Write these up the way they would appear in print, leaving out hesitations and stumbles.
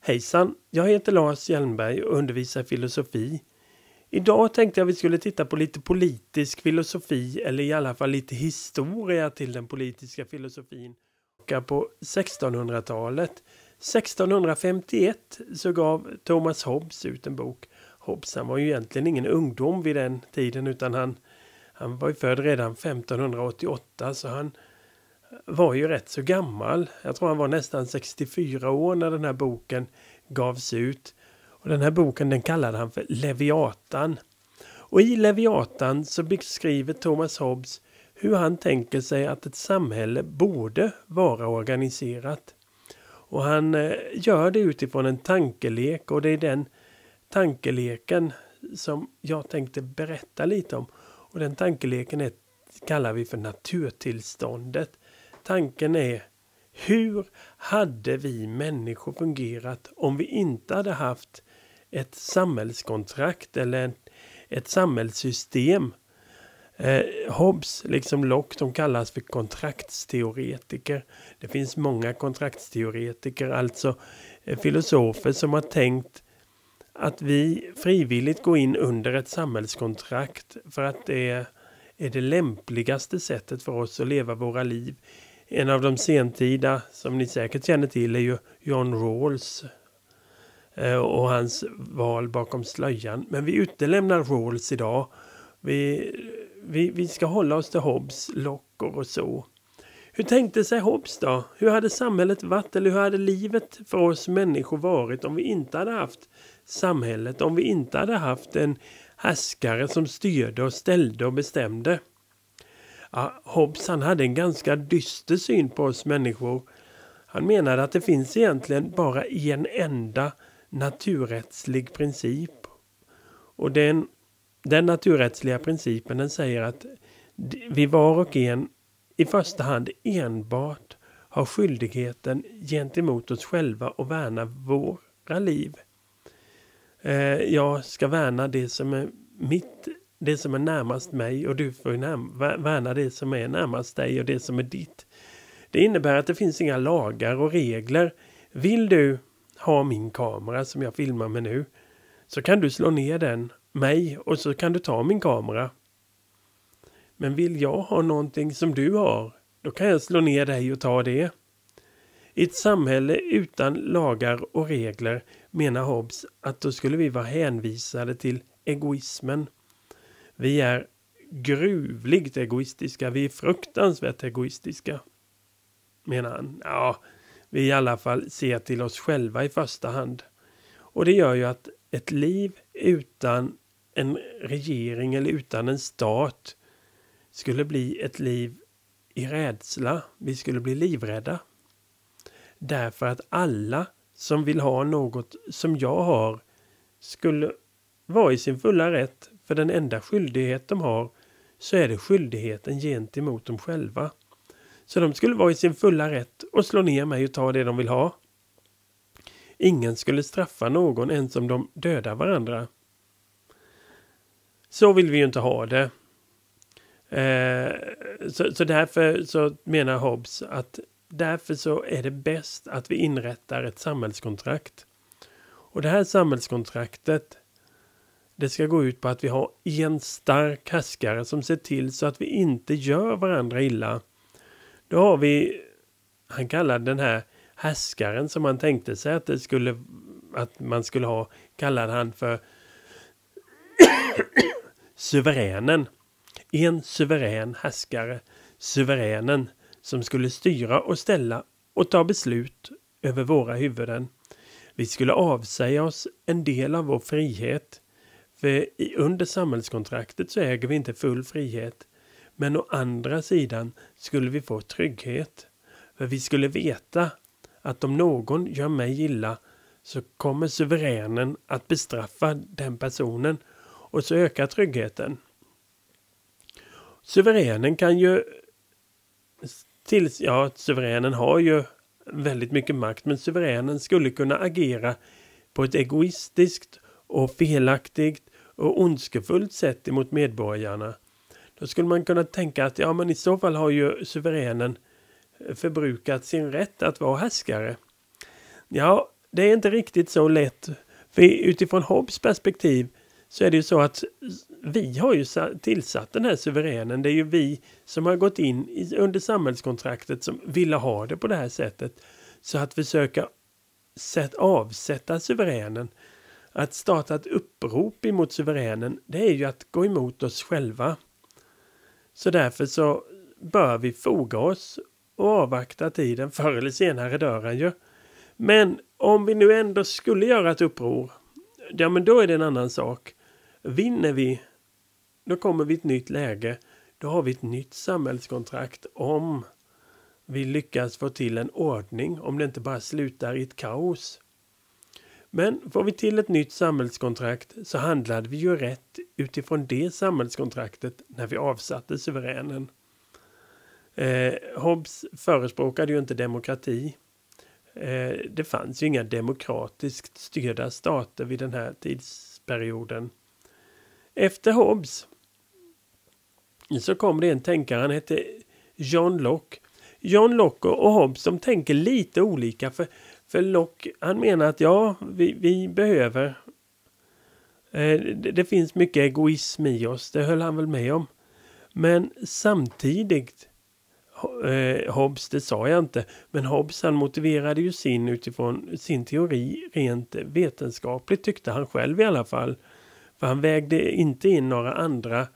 Hejsan, jag heter Lars Hjelmberg och undervisar filosofi. Idag tänkte jag vi skulle titta på lite politisk filosofi eller i alla fall lite historia till den politiska filosofin. På 1600-talet, 1651 så gav Thomas Hobbes ut en bok. Hobbes han var ju egentligen ingen ungdom vid den tiden utan han var ju född redan 1588 så han var ju rätt så gammal. Jag tror han var nästan 64 år när den här boken gavs ut. Och den här boken den kallade han för Leviatan. Och i Leviatan så beskriver Thomas Hobbes hur han tänker sig att ett samhälle borde vara organiserat. Och han gör det utifrån en tankelek och det är den tankeleken som jag tänkte berätta lite om. Och den tankeleken kallar vi för naturtillståndet. Tanken är, hur hade vi människor fungerat om vi inte hade haft ett samhällskontrakt eller ett samhällssystem? Hobbes, liksom Locke, de kallas för kontraktsteoretiker. Det finns många kontraktsteoretiker, alltså filosofer som har tänkt att vi frivilligt går in under ett samhällskontrakt för att det är det lämpligaste sättet för oss att leva våra liv. En av de sentida som ni säkert känner till är ju John Rawls och hans val bakom slöjan. Men vi utelämnar Rawls idag. Vi ska hålla oss till Hobbes, Locke och så. Hur tänkte sig Hobbes då? Hur hade samhället varit eller hur hade livet för oss människor varit om vi inte hade haft samhället? Om vi inte hade haft en härskare som styrde och ställde och bestämde? Ja, Hobbes han hade en ganska dyster syn på oss människor. Han menade att det finns egentligen bara en enda naturrättslig princip. Och den naturrättsliga principen den säger att vi var och en i första hand enbart har skyldigheten gentemot oss själva och värna våra liv. Jag ska värna det som är det som är närmast mig och du får värna det som är närmast dig och det som är ditt. Det innebär att det finns inga lagar och regler. Vill du ha min kamera som jag filmar med nu så kan du slå ner mig och så kan du ta min kamera. Men vill jag ha någonting som du har, då kan jag slå ner dig och ta det. I ett samhälle utan lagar och regler menar Hobbes att då skulle vi vara hänvisade till egoismen. Vi är gruvligt egoistiska, vi är fruktansvärt egoistiska, menar han. Ja, vi i alla fall ser till oss själva i första hand. Och det gör ju att ett liv utan en regering eller utan en stat skulle bli ett liv i rädsla. Vi skulle bli livrädda. Därför att alla som vill ha något som jag har skulle vara i sin fulla rätt. För den enda skyldighet de har så är det skyldigheten gentemot dem själva. Så de skulle vara i sin fulla rätt och slå ner mig och ta det de vill ha. Ingen skulle straffa någon ens om de dödar varandra. Så vill vi ju inte ha det. Så därför så menar Hobbes att därför så är det bäst att vi inrättar ett samhällskontrakt. Och det här samhällskontraktet det ska gå ut på att vi har en stark härskare som ser till så att vi inte gör varandra illa. Då har vi, han kallar den här härskaren som man tänkte sig att man skulle ha, kallade han för suveränen. En suverän härskare, suveränen som skulle styra och ställa och ta beslut över våra huvuden. Vi skulle avsäga oss en del av vår frihet. För under samhällskontraktet så äger vi inte full frihet. Men å andra sidan skulle vi få trygghet. För vi skulle veta att om någon gör mig illa så kommer suveränen att bestraffa den personen. Och så ökar tryggheten. Suveränen kan ju suveränen har ju väldigt mycket makt. Men suveränen skulle kunna agera på ett egoistiskt och felaktigt och ondskefullt sätt emot medborgarna. Då skulle man kunna tänka att men i så fall har ju suveränen förbrukat sin rätt att vara härskare. Ja, det är inte riktigt så lätt. För utifrån Hobbes perspektiv så är det ju så att vi har ju tillsatt den här suveränen. Det är ju vi som har gått in under samhällskontraktet som ville ha det på det här sättet. Så att försöka avsätta suveränen, att starta ett upprop emot suveränen, det är ju att gå emot oss själva. Så därför så bör vi foga oss och avvakta tiden. Förr eller senare dör han ju. Men om vi nu ändå skulle göra ett uppror, ja men då är det en annan sak. Vinner vi, då kommer vi i ett nytt läge. Då har vi ett nytt samhällskontrakt om vi lyckas få till en ordning, om det inte bara slutar i ett kaos. Men får vi till ett nytt samhällskontrakt så handlade vi ju rätt utifrån det samhällskontraktet när vi avsatte suveränen. Hobbes förespråkade ju inte demokrati. Det fanns ju inga demokratiskt styrda stater vid den här tidsperioden. Efter Hobbes så kom det en tänkare, han hette John Locke. John Locke och Hobbes, de tänker lite olika, för Locke, han menar att vi behöver, det finns mycket egoism i oss, det höll han väl med om. Men samtidigt, Hobbes, det sa jag inte, men Hobbes han motiverade ju utifrån sin teori rent vetenskapligt, tyckte han själv i alla fall. För han vägde inte in några andra,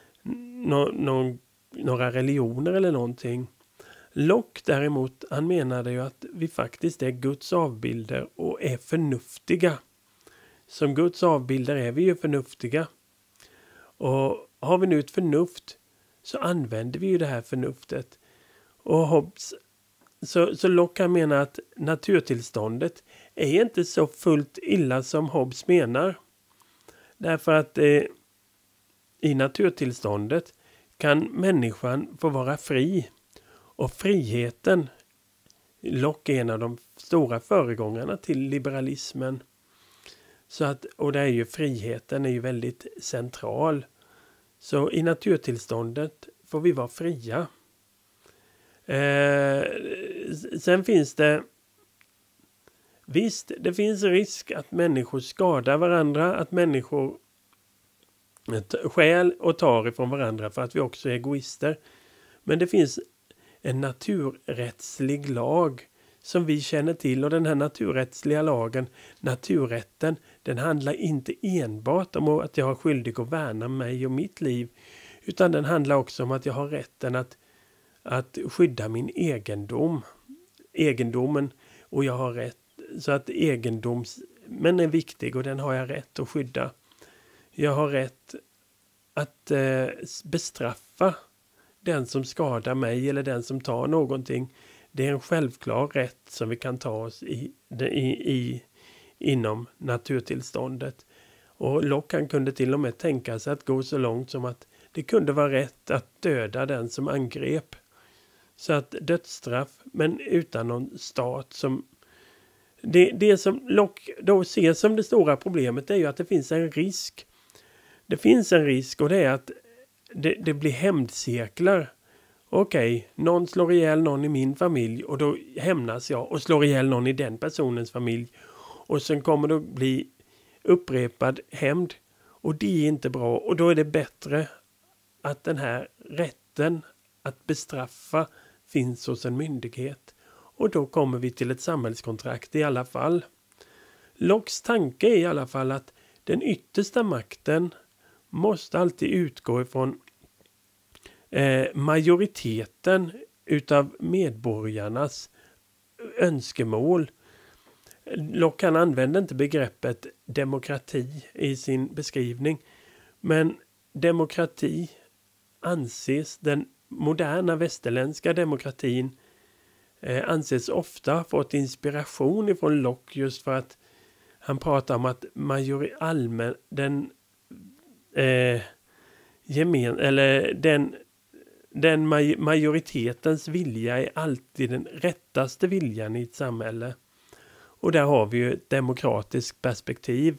några religioner eller någonting. Locke däremot, han menade ju att vi faktiskt är Guds avbilder och är förnuftiga. Som Guds avbilder är vi ju förnuftiga. Och har vi nu ett förnuft så använder vi ju det här förnuftet. Och Hobbes, så Locke han menar att naturtillståndet är inte så fullt illa som Hobbes menar. Därför att i naturtillståndet kan människan få vara fri. Och friheten, Locke är en av de stora föregångarna till liberalismen. Så att, och där är ju friheten är ju väldigt central. Så i naturtillståndet får vi vara fria. Sen finns det, visst, det finns risk att människor skadar varandra, att människor stjäl och tar ifrån varandra för att vi också är egoister. Men det finns en naturrättslig lag som vi känner till, och den här naturrättsliga lagen, naturrätten, den handlar inte enbart om att jag har skyldig att värna mig och mitt liv, utan den handlar också om att jag har rätten att skydda min egendomen, och jag har rätt, så att men är viktig och den har jag rätt att skydda. Jag har rätt att bestraffa den som skadar mig eller den som tar någonting. Det är en självklar rätt som vi kan ta oss inom naturtillståndet. Och Locke kunde till och med tänka sig att gå så långt som att det kunde vara rätt att döda den som angrep. Så att dödsstraff, men utan någon stat som... Det som Locke då ser som det stora problemet är ju att det finns en risk. Det finns en risk, och det är att det blir hämndcirklar. Okej, någon slår ihjäl någon i min familj och då hämnas jag och slår ihjäl någon i den personens familj. Och sen kommer det att bli upprepad hämnd, och det är inte bra. Och då är det bättre att den här rätten att bestraffa finns hos en myndighet. Och då kommer vi till ett samhällskontrakt i alla fall. Lockes tanke är i alla fall att den yttersta makten måste alltid utgå ifrån majoriteten utav medborgarnas önskemål. Locke använde inte begreppet demokrati i sin beskrivning, men demokrati anses, den moderna västerländska demokratin anses ofta fått inspiration ifrån Locke, just för att han pratar om att majoritetens vilja är alltid den rättaste viljan i ett samhälle. Och där har vi ju ett demokratiskt perspektiv.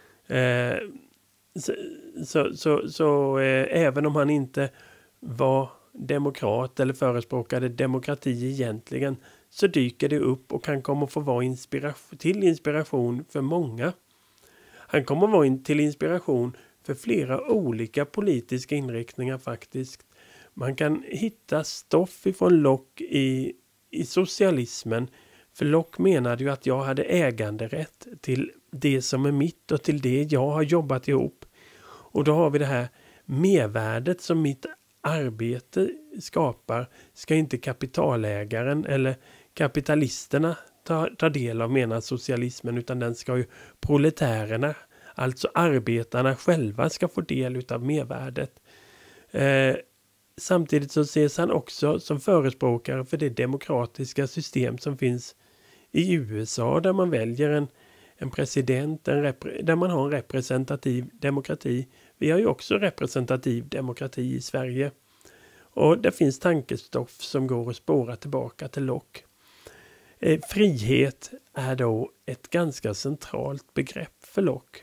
Så även om han inte var demokrat eller förespråkade demokrati egentligen, så dyker det upp och han kommer få vara till inspiration för många. Han kommer vara till inspiration för flera olika politiska inriktningar faktiskt. Man kan hitta stoff ifrån Locke i socialismen. För Locke menade ju att jag hade äganderätt till det som är mitt och till det jag har jobbat ihop. Och då har vi det här mervärdet som mitt arbete skapar ska inte kapitalägaren eller kapitalisterna ta del av, menar socialismen, utan den ska ju proletärerna, alltså arbetarna själva, ska få del av mervärdet. Samtidigt så ses han också som förespråkare för det demokratiska system som finns i USA, där man väljer en president, där man har en representativ demokrati. Vi har ju också representativ demokrati i Sverige. Och det finns tankestoff som går att spåra tillbaka till Locke. Frihet är då ett ganska centralt begrepp för Locke.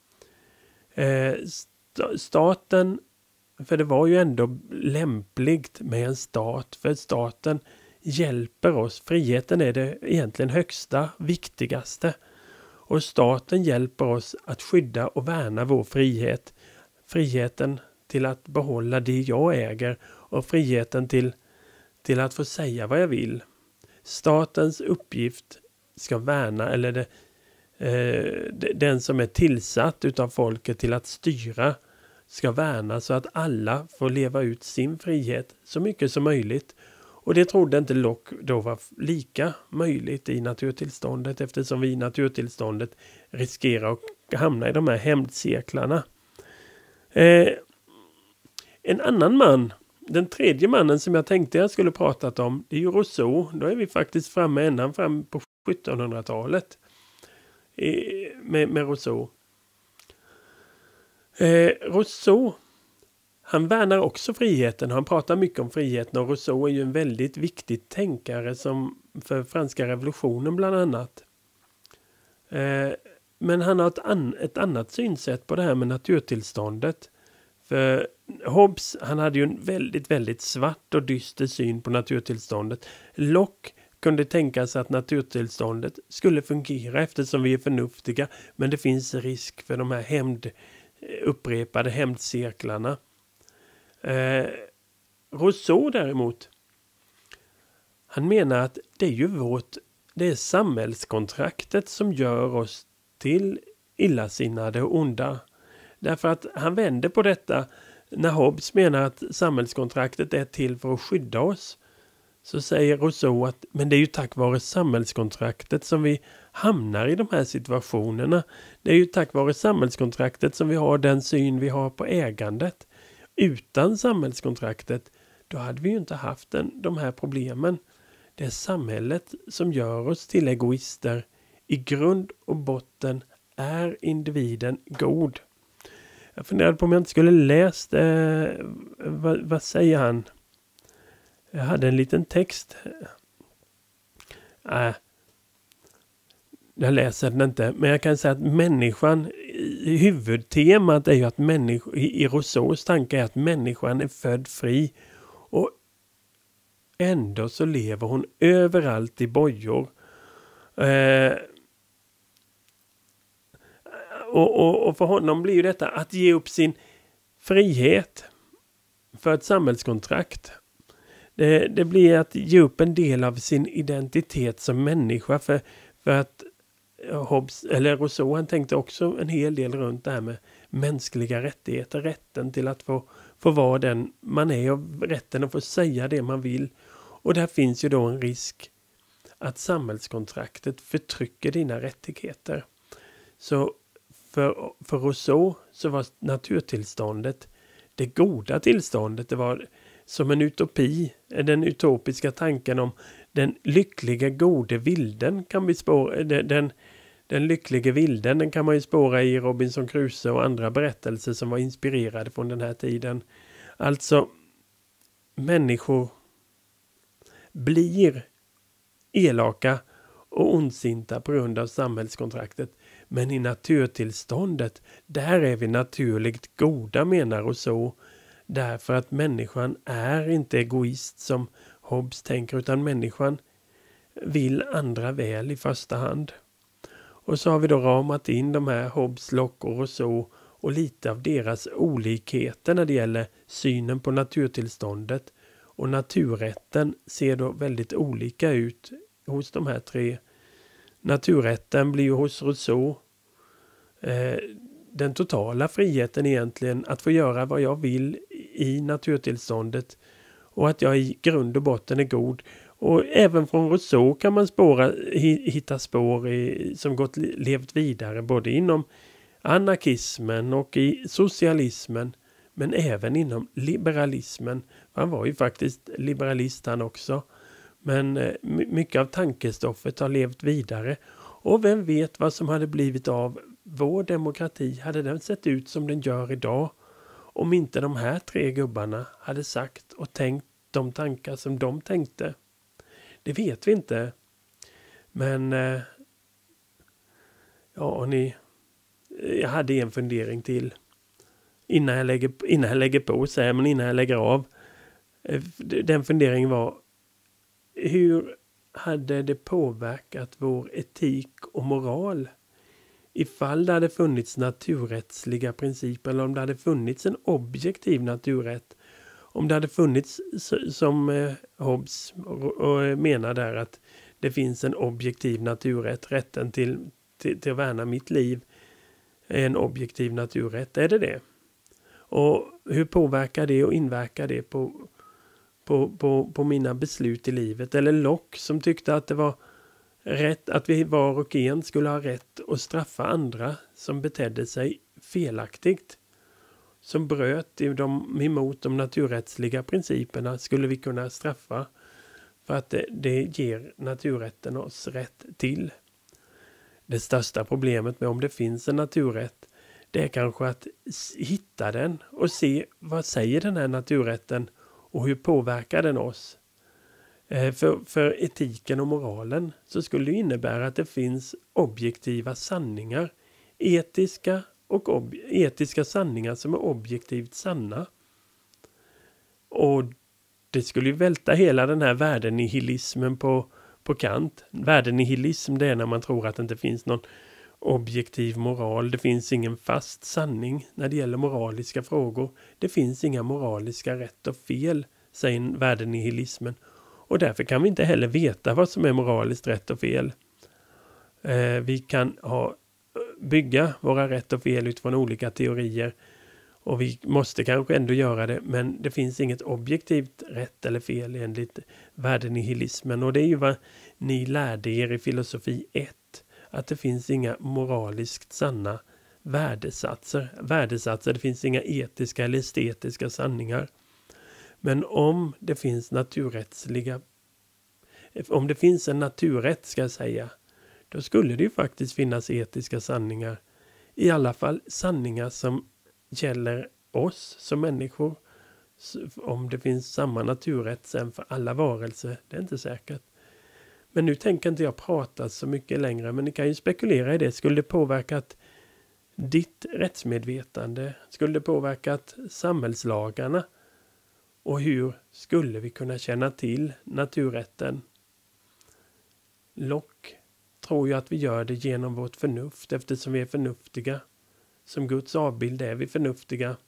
Staten, för det var ju ändå lämpligt med en stat, för staten hjälper oss. Friheten är det egentligen högsta, viktigaste. Och staten hjälper oss att skydda och värna vår frihet. Friheten till att behålla det jag äger och friheten till att få säga vad jag vill. Statens uppgift ska värna, eller den som är tillsatt utav folket till att styra ska värna så att alla får leva ut sin frihet så mycket som möjligt. Och det trodde inte Locke då var lika möjligt i naturtillståndet, eftersom vi i naturtillståndet riskerar att hamna i de här hämndcirklarna. En annan man, den tredje mannen som jag tänkte jag skulle pratat om, det är ju Rousseau. Då är vi faktiskt framme ända fram på 1700-talet med Rousseau. Rousseau, han värnar också friheten. Han pratar mycket om friheten, och Rousseau är ju en väldigt viktig tänkare som för franska revolutionen bland annat. Men han har ett annat synsätt på det här med naturtillståndet. För Hobbes, han hade ju en väldigt, väldigt svart och dyster syn på naturtillståndet. Locke kunde tänka sig att naturtillståndet skulle fungera eftersom vi är förnuftiga, men det finns risk för de här upprepade hämndcirklarna. Rousseau däremot, han menar att det är ju det är samhällskontraktet som gör oss till illasinnade och onda. Därför att han vänder på detta. När Hobbes menar att samhällskontraktet är till för att skydda oss, så säger Rousseau att men det är ju tack vare samhällskontraktet som vi hamnar i de här situationerna. Det är ju tack vare samhällskontraktet som vi har den syn vi har på ägandet. Utan samhällskontraktet, då hade vi ju inte haft de här problemen. Det är samhället som gör oss till egoister. I grund och botten är individen god. Jag funderade på om jag inte skulle läst, vad säger han? Jag hade en liten text. Jag läser den inte. Men jag kan säga att människan, huvudtemat är ju att i Rousseaus tanke är att människan är född fri. Och ändå så lever hon överallt i bojor. Och för honom blir ju detta att ge upp sin frihet för ett samhällskontrakt. Det blir att ge upp en del av sin identitet som människa, för att Hobbes, eller Rousseau, han tänkte också en hel del runt det här med mänskliga rättigheter, rätten till att få vara den man är och rätten att få säga det man vill. Och där finns ju då en risk att samhällskontraktet förtrycker dina rättigheter. Så för Rousseau så var naturtillståndet det goda tillståndet. Det var som en utopi, den utopiska tanken om den lyckliga gode vilden kan vi spåra. Den lyckliga vilden, den kan man ju spåra i Robinson Crusoe och andra berättelser som var inspirerade från den här tiden. Alltså, människor blir elaka och ondsinta på grund av samhällskontraktet. Men i naturtillståndet, där är vi naturligt goda, menar Rousseau. Därför att människan är inte egoist som Hobbes tänker, utan människan vill andra väl i första hand. Och så har vi då ramat in de här Hobbes, Locke och Rousseau och lite av deras olikheter när det gäller synen på naturtillståndet. Och naturrätten ser då väldigt olika ut hos de här tre. Naturrätten blir ju hos Rousseau den totala friheten egentligen att få göra vad jag vill i naturtillståndet och att jag i grund och botten är god. Och även från Rousseau kan man hitta spår som levt vidare både inom anarkismen och i socialismen, men även inom liberalismen. Han var ju faktiskt liberalist han också. Men mycket av tankestoffet har levt vidare. Och vem vet vad som hade blivit av vår demokrati? Hade den sett ut som den gör idag? Om inte de här tre gubbarna hade sagt och tänkt de tankar som de tänkte. Det vet vi inte. Men jag hade en fundering till. Innan jag lägger på sig, men innan jag lägger av. Den funderingen var: hur hade det påverkat vår etik och moral ifall det hade funnits naturrättsliga principer, eller om det hade funnits en objektiv naturrätt? Om det hade funnits, som Hobbes menar där, att det finns en objektiv naturrätt, rätten till att värna mitt liv är en objektiv naturrätt. Är det? Och hur påverkar det och inverkar det på mina beslut i livet? Eller Locke som tyckte att det var rätt att vi var och en skulle ha rätt att straffa andra som betedde sig felaktigt. Som bröt emot de naturrättsliga principerna skulle vi kunna straffa för att det ger naturrätten oss rätt till. Det största problemet med om det finns en naturrätt, det är kanske att hitta den och se vad säger den här naturrätten och hur påverkar den oss. För etiken och moralen så skulle det innebära att det finns objektiva sanningar, etiska sanningar som är objektivt sanna. Och det skulle ju välta hela den här värdenihilismen på kant. Värdenihilism, det är när man tror att det inte finns någon objektiv moral. Det finns ingen fast sanning när det gäller moraliska frågor. Det finns inga moraliska rätt och fel, säger värdenihilismen. Och därför kan vi inte heller veta vad som är moraliskt rätt och fel. Vi kan bygga våra rätt och fel utifrån olika teorier. Och vi måste kanske ändå göra det. Men det finns inget objektivt rätt eller fel enligt värdenihilismen. Och det är ju vad ni lärde er i filosofi 1. Att det finns inga moraliskt sanna värdesatser. Det finns inga etiska eller estetiska sanningar. Men om det finns en naturrätt ska jag säga, då skulle det ju faktiskt finnas etiska sanningar. I alla fall sanningar som gäller oss som människor. Om det finns samma naturrätt sen för alla varelser, det är inte säkert. Men nu tänker inte jag prata så mycket längre, men ni kan ju spekulera i det. Skulle det påverkat ditt rättsmedvetande? Skulle det påverkat samhällslagarna? Och hur skulle vi kunna känna till naturrätten? Locke tror ju att vi gör det genom vårt förnuft eftersom vi är förnuftiga. Som Guds avbild är vi förnuftiga.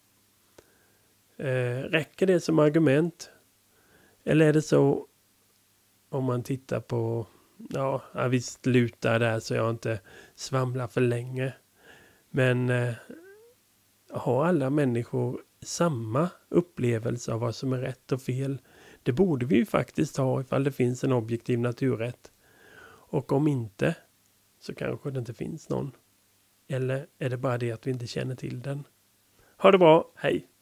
Räcker det som argument? Eller är det så om man tittar på... Ja, vi slutar där så jag inte svamlar för länge. Men har alla människor samma upplevelse av vad som är rätt och fel? Det borde vi ju faktiskt ha ifall det finns en objektiv naturrätt. Och om inte så kanske det inte finns någon. Eller är det bara det att vi inte känner till den? Ha det bra, hej!